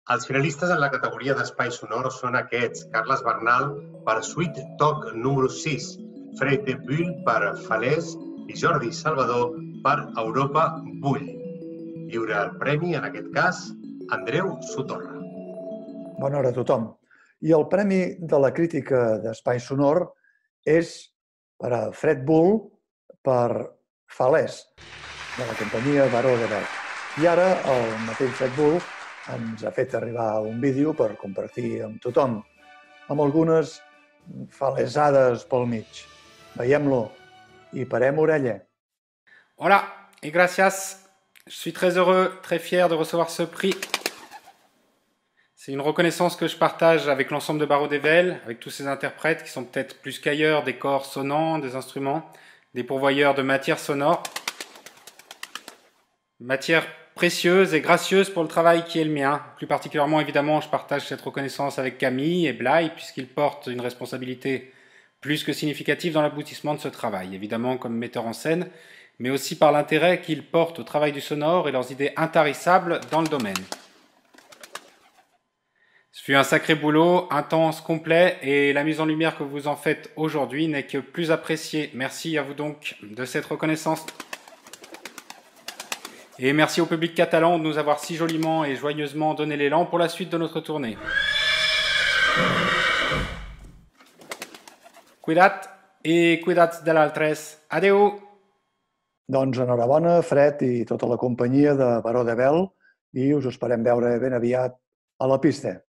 Els finalistes en la categoria d'espai sonor són aquests: Carles Bernal per Sweet Talk número 6, Fred de Bull per Falès i Jordi Salvador per Europa Bull. Lliure el premi, en aquest cas, Andreu Sotorra. Bona hora a tothom. I el premi de la crítica d'espai sonor és per a Fred Bull per Falès, de la companyia Baró de Bel. I ara el mateix Fred Bull ens ha fet arribar un vídeo per compartir amb tothom, amb algunes falesades pel mig. Veiem-lo i parem orella. Hola et gracias. Je suis très heureux, très fier de recevoir ce prix. C'est une reconnaissance que je partage avec l'ensemble de Barreau d'Evel, avec tous ces interprètes qui sont peut-être plus qu'ailleurs des corps sonnants, des instruments, des pourvoyeurs de matières sonores. Matière précieuse et gracieuse pour le travail qui est le mien. Plus particulièrement, évidemment, je partage cette reconnaissance avec Camille et Blay, puisqu'ils portent une responsabilité plus que significative dans l'aboutissement de ce travail, évidemment comme metteurs en scène, mais aussi par l'intérêt qu'ils portent au travail du sonore et leurs idées intarissables dans le domaine. Ce fut un sacré boulot, intense, complet, et la mise en lumière que vous en faites aujourd'hui n'est que plus appréciée. Merci à vous donc de cette reconnaissance. Et merci au public catalan de nous avoir si joliment et joyeusement donné l'élan pour la suite de notre tournée. Cuida't i cuida't de l'altres. Adeu! Doncs enhorabona, Fred i tota la companyia de Baró de Bel, i us esperem veure ben aviat a la pista.